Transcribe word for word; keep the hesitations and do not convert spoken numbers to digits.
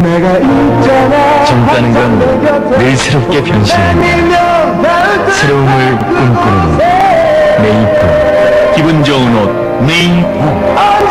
젊다는 건 늘 새롭게 변신한다. 새로움을 꿈꾸는 메이플. 기분 좋은 옷 메이플.